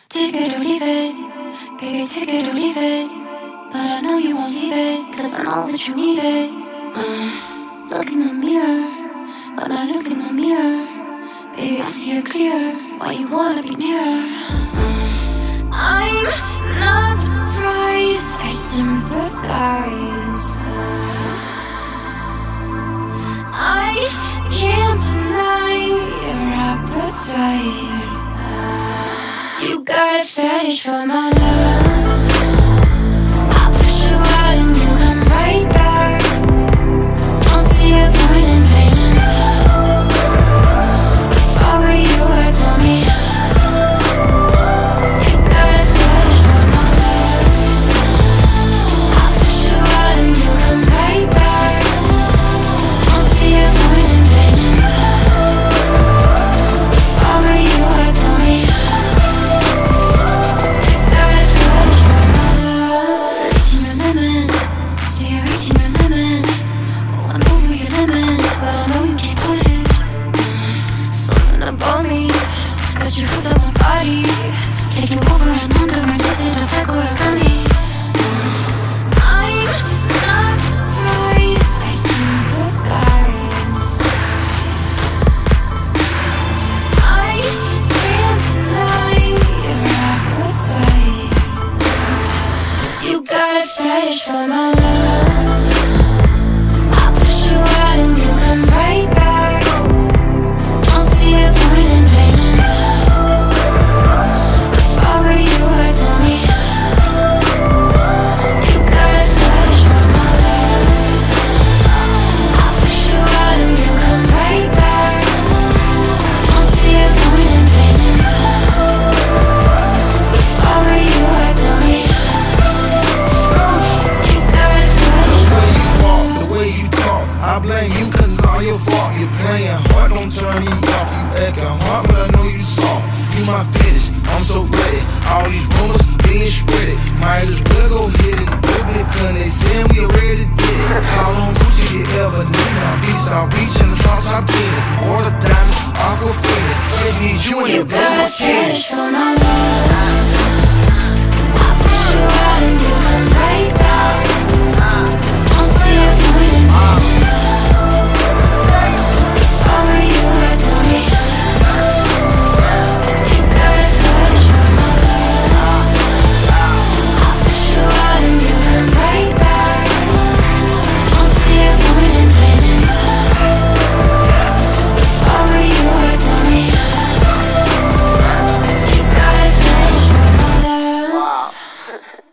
Take it or leave it, baby, take it or leave it. But I know you won't leave it, cause I know that you need it. Look in the mirror, when I look in the mirror, baby, I see it clear, why you wanna be near. I'm not surprised, I sympathize. I can't deny your appetite. You got a fetish for my love. I'll push you out and you come right back. Don't see a point in blaming love. If I were you, I'd tell me. You got a fetish for my love. I'll push you out and you come right back. Don't see a point in blaming love. If I were you, I'd tell me. You hooked up my body, take you over and under and twist it up backward around me. I'm not surprised, I sympathize. I can't deny your appetite. You got a fetish for my love. I'll push you out and you come right back. Don't see a point in blaming love. You're playing hard, don't turn me off. You acting hard, but I know you soft. You my fetish, I'm so ready. All these rumors being spread. Might as well go ahead and do it, cause they saying we already did it. Call on Gucci if you ever need me. I'll be South Beach in the front top 10. Water diamonds, Aquafina. Just need you in your blood. You got a fetish for my love. I'll push you out and you come right back. Don't see a point in blaming love. Wow.